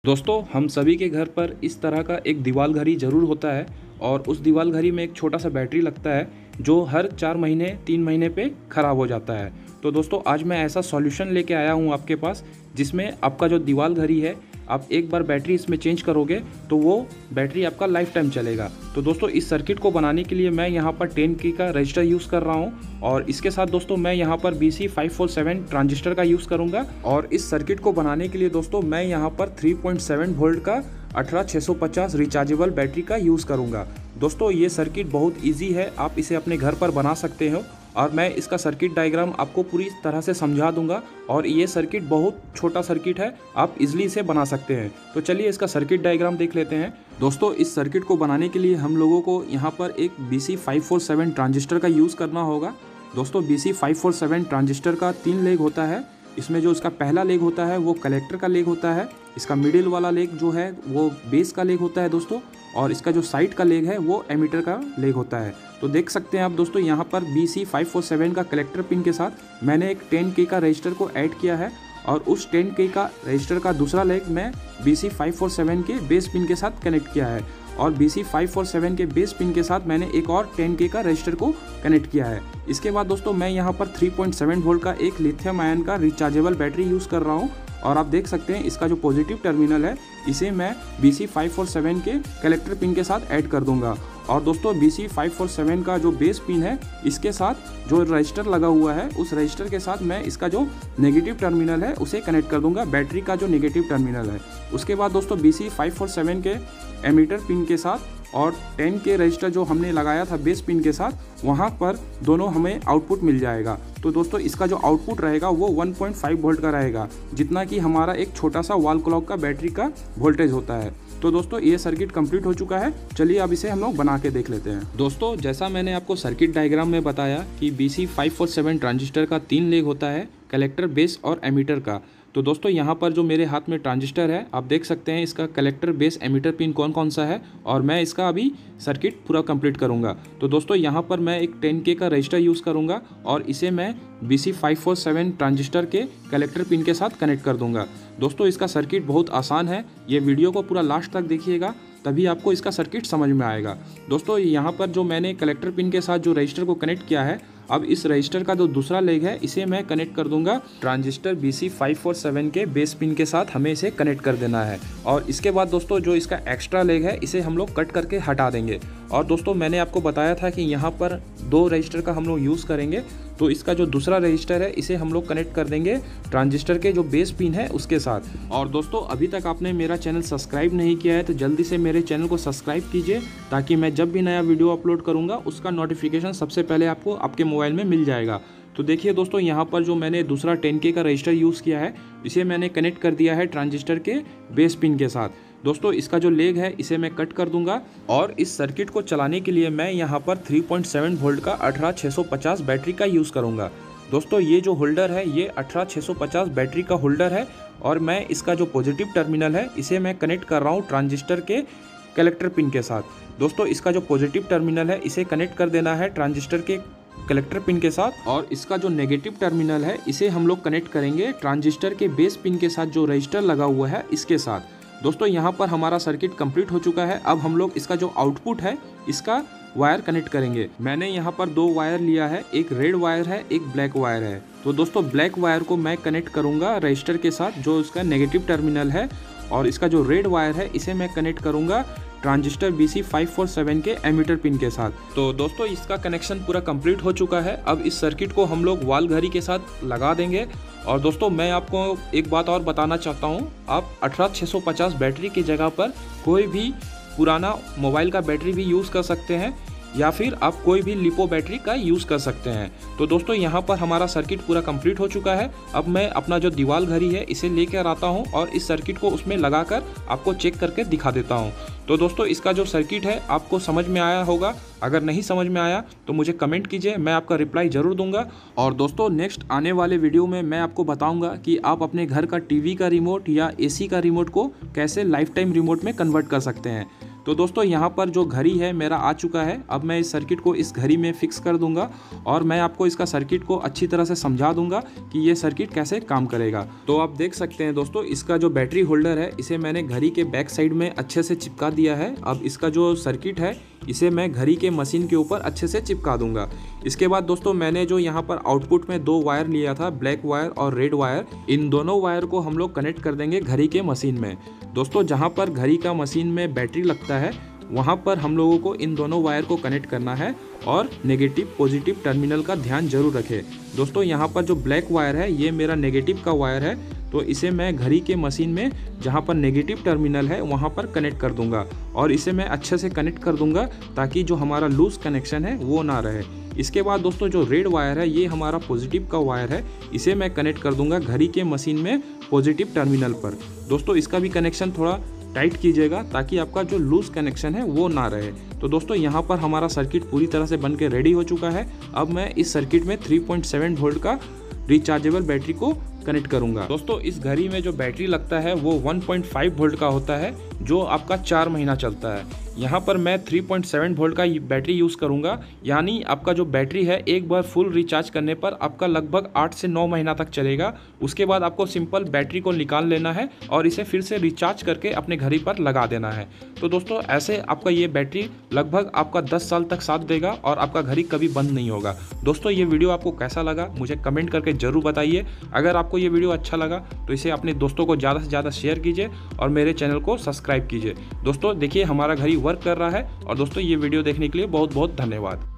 दोस्तों, हम सभी के घर पर इस तरह का एक दीवाल घड़ी ज़रूर होता है और उस दीवाल घड़ी में एक छोटा सा बैटरी लगता है जो हर 4 महीने 3 महीने पे ख़राब हो जाता है। तो दोस्तों, आज मैं ऐसा सॉल्यूशन लेके आया हूँ आपके पास, जिसमें आपका जो दीवाल घड़ी है, आप एक बार बैटरी इसमें चेंज करोगे तो वो बैटरी आपका लाइफ टाइम चलेगा। तो दोस्तों, इस सर्किट को बनाने के लिए मैं यहाँ पर 10K का रजिस्टर यूज़ कर रहा हूँ और इसके साथ दोस्तों मैं यहाँ पर BC547 ट्रांजिस्टर का यूज़ करूँगा। और इस सर्किट को बनाने के लिए दोस्तों मैं यहाँ पर 3.7 वोल्ट का 18650 रिचार्जेबल बैटरी का यूज़ करूँगा। दोस्तों, ये सर्किट बहुत ईजी है, आप इसे अपने घर पर बना सकते हो और मैं इसका सर्किट डायग्राम आपको पूरी तरह से समझा दूंगा। और ये सर्किट बहुत छोटा सर्किट है, आप इजीली इसे बना सकते हैं। तो चलिए इसका सर्किट डायग्राम देख लेते हैं। दोस्तों, इस सर्किट को बनाने के लिए हम लोगों को यहाँ पर एक BC547 ट्रांजिस्टर का यूज़ करना होगा। दोस्तों, BC547 ट्रांजिस्टर का 3 लेग होता है। इसमें जो इसका पहला लेग होता है वो कलेक्टर का लेग होता है, इसका मिडिल वाला लेग जो है वो बेस का लेग होता है दोस्तों, और इसका जो साइड का लेग है वो एमीटर का लेग होता है। तो देख सकते हैं आप दोस्तों, यहाँ पर BC547 का कलेक्टर पिन के साथ मैंने एक 10K का रजिस्टर को ऐड किया है और उस 10K का रजिस्टर का दूसरा लेग मैं BC547 के बेस पिन के साथ कनेक्ट किया है और BC547 के बेस पिन के साथ मैंने एक और 10K का रजिस्टर को कनेक्ट किया है। इसके बाद दोस्तों मैं यहाँ पर 3.7 वोल्ट का एक लिथियम आयन का रिचार्जेबल बैटरी यूज़ कर रहा हूँ और आप देख सकते हैं इसका जो पॉजिटिव टर्मिनल है इसे मैं BC547 के कलेक्टर पिन के साथ ऐड कर दूंगा। और दोस्तों, BC547 का जो बेस पिन है इसके साथ जो रजिस्टर लगा हुआ है उस रजिस्टर के साथ मैं इसका जो नेगेटिव टर्मिनल है उसे कनेक्ट कर दूंगा, बैटरी का जो नेगेटिव टर्मिनल है। उसके बाद दोस्तों BC547 के एमीटर पिन के साथ और 10K रजिस्टर जो हमने लगाया था बेस पिन के साथ, वहाँ पर दोनों हमें आउटपुट मिल जाएगा। तो दोस्तों, इसका जो आउटपुट रहेगा वो 1.5 वोल्ट का रहेगा, जितना कि हमारा एक छोटा सा वॉल क्लॉक का बैटरी का वोल्टेज होता है। तो दोस्तों, ये सर्किट कंप्लीट हो चुका है। चलिए अब इसे हम लोग बना के देख लेते हैं। दोस्तों, जैसा मैंने आपको सर्किट डायग्राम में बताया कि BC547 ट्रांजिस्टर का 3 लेग होता है, कलेक्टर, बेस और एमीटर का। तो दोस्तों, यहाँ पर जो मेरे हाथ में ट्रांजिस्टर है आप देख सकते हैं इसका कलेक्टर, बेस, एमीटर पिन कौन कौन सा है और मैं इसका अभी सर्किट पूरा कंप्लीट करूँगा। तो दोस्तों, यहाँ पर मैं एक 10K का रजिस्टर यूज़ करूँगा और इसे मैं BC547 ट्रांजिस्टर के कलेक्टर पिन के साथ कनेक्ट कर दूँगा। दोस्तों, इसका सर्किट बहुत आसान है, ये वीडियो को पूरा लास्ट तक देखिएगा तभी आपको इसका सर्किट समझ में आएगा। दोस्तों, यहाँ पर जो मैंने कलेक्टर पिन के साथ जो रजिस्टर को कनेक्ट किया है, अब इस रजिस्टर का जो दूसरा लेग है इसे मैं कनेक्ट कर दूंगा ट्रांजिस्टर BC547 के बेस पिन के साथ, हमें इसे कनेक्ट कर देना है। और इसके बाद दोस्तों जो इसका एक्स्ट्रा लेग है इसे हम लोग कट करके हटा देंगे। और दोस्तों, मैंने आपको बताया था कि यहाँ पर 2 रजिस्टर का हम लोग यूज़ करेंगे, तो इसका जो दूसरा रजिस्टर है इसे हम लोग कनेक्ट कर देंगे ट्रांजिस्टर के जो बेस पिन है उसके साथ। और दोस्तों, अभी तक आपने मेरा चैनल सब्सक्राइब नहीं किया है तो जल्दी से मेरे चैनल को सब्सक्राइब कीजिए, ताकि मैं जब भी नया वीडियो अपलोड करूँगा उसका नोटिफिकेशन सबसे पहले आपको आपके मोबाइल में मिल जाएगा। तो देखिए दोस्तों, यहाँ पर जो मैंने दूसरा 10K का रजिस्टर यूज़ किया है इसे मैंने कनेक्ट कर दिया है ट्रांजिस्टर के बेस पिन के साथ। दोस्तों, इसका जो लेग है इसे मैं कट कर दूंगा और इस सर्किट को चलाने के लिए मैं यहाँ पर 3.7 वोल्ट का 18650 बैटरी का यूज़ करूँगा। दोस्तों, ये जो होल्डर है ये 18650 बैटरी का होल्डर है और मैं इसका जो पॉजिटिव टर्मिनल है इसे मैं कनेक्ट कर रहा हूँ ट्रांजिस्टर के कलेक्टर पिन के साथ। दोस्तों, इसका जो पॉजिटिव टर्मिनल है इसे कनेक्ट कर देना है ट्रांजिस्टर के कलेक्टर पिन के साथ और इसका जो नेगेटिव टर्मिनल है इसे हम लोग कनेक्ट करेंगे ट्रांजिस्टर के बेस पिन के साथ जो रजिस्टर लगा हुआ है इसके साथ। दोस्तों, यहाँ पर हमारा सर्किट कंप्लीट हो चुका है। अब हम लोग इसका जो आउटपुट है इसका वायर कनेक्ट करेंगे। मैंने यहाँ पर 2 वायर लिया है, एक रेड वायर है, एक ब्लैक वायर है। तो दोस्तों, ब्लैक वायर को मैं कनेक्ट करूँगा रजिस्टर के साथ जो इसका नेगेटिव टर्मिनल है और इसका जो रेड वायर है इसे मैं कनेक्ट करूँगा ट्रांजिस्टर BC547 के एमीटर पिन के साथ। तो दोस्तों, इसका कनेक्शन पूरा कंप्लीट हो चुका है। अब इस सर्किट को हम लोग वॉल घड़ी के साथ लगा देंगे। और दोस्तों, मैं आपको एक बात और बताना चाहता हूँ, आप 18650 बैटरी की जगह पर कोई भी पुराना मोबाइल का बैटरी भी यूज़ कर सकते हैं या फिर आप कोई भी लिपो बैटरी का यूज़ कर सकते हैं। तो दोस्तों, यहाँ पर हमारा सर्किट पूरा कंप्लीट हो चुका है। अब मैं अपना जो दीवाल घड़ी है इसे लेकर आता हूँ और इस सर्किट को उसमें लगाकर आपको चेक करके दिखा देता हूँ। तो दोस्तों, इसका जो सर्किट है आपको समझ में आया होगा। अगर नहीं समझ में आया तो मुझे कमेंट कीजिए, मैं आपका रिप्लाई ज़रूर दूंगा। और दोस्तों, नेक्स्ट आने वाले वीडियो में मैं आपको बताऊंगा कि आप अपने घर का टीवी का रिमोट या AC का रिमोट को कैसे लाइफ टाइम रिमोट में कन्वर्ट कर सकते हैं। तो दोस्तों यहाँ पर जो घड़ी है मेरा आ चुका है। अब मैं इस सर्किट को इस घड़ी में फिक्स कर दूंगा और मैं आपको इसका सर्किट को अच्छी तरह से समझा दूंगा कि ये सर्किट कैसे काम करेगा। तो आप देख सकते हैं दोस्तों, इसका जो बैटरी होल्डर है इसे मैंने घड़ी के बैक साइड में अच्छे से चिपका दिया है। अब इसका जो सर्किट है इसे मैं घड़ी के मशीन के ऊपर अच्छे से चिपका दूंगा। इसके बाद दोस्तों मैंने जो यहाँ पर आउटपुट में 2 वायर लिया था, ब्लैक वायर और रेड वायर, इन दोनों वायर को हम लोग कनेक्ट कर देंगे घड़ी के मशीन में। दोस्तों जहाँ पर घड़ी का मशीन में बैटरी लगता है वहाँ पर हम लोगों को इन दोनों वायर को कनेक्ट करना है और नेगेटिव पॉजिटिव टर्मिनल का ध्यान जरूर रखें। दोस्तों यहाँ पर जो ब्लैक वायर है ये मेरा नेगेटिव का वायर है, तो इसे मैं घड़ी के मशीन में जहाँ पर नेगेटिव टर्मिनल है वहाँ पर कनेक्ट कर दूंगा और इसे मैं अच्छे से कनेक्ट कर दूंगा ताकि जो हमारा लूज कनेक्शन है वो ना रहे। इसके बाद दोस्तों जो रेड वायर है ये हमारा पॉजिटिव का वायर है, इसे मैं कनेक्ट कर दूंगा घड़ी के मशीन में पॉजिटिव टर्मिनल पर। दोस्तों इसका भी कनेक्शन थोड़ा टाइट कीजिएगा ताकि आपका जो लूज कनेक्शन है वो ना रहे। तो दोस्तों यहाँ पर हमारा सर्किट पूरी तरह से बन के रेडी हो चुका है। अब मैं इस सर्किट में 3.7 वोल्ट का रिचार्जेबल बैटरी को कनेक्ट करूंगा। दोस्तों इस घड़ी में जो बैटरी लगता है वो 1.5 वोल्ट का होता है जो आपका 4 महीना चलता है। यहाँ पर मैं 3.7 वोल्ट का बैटरी यूज़ करूँगा, यानी आपका जो बैटरी है एक बार फुल रिचार्ज करने पर आपका लगभग 8 से 9 महीना तक चलेगा। उसके बाद आपको सिंपल बैटरी को निकाल लेना है और इसे फिर से रिचार्ज करके अपने घड़ी पर लगा देना है। तो दोस्तों ऐसे आपका ये बैटरी लगभग आपका 10 साल तक साथ देगा और आपका घड़ी कभी बंद नहीं होगा। दोस्तों ये वीडियो आपको कैसा लगा मुझे कमेंट करके ज़रूर बताइए। अगर आपको ये वीडियो अच्छा लगा तो इसे अपने दोस्तों को ज़्यादा से ज़्यादा शेयर कीजिए और मेरे चैनल को सब्सक्राइब कीजिए। दोस्तों देखिए हमारा घड़ी वर्क कर रहा है। और दोस्तों ये वीडियो देखने के लिए बहुत बहुत धन्यवाद।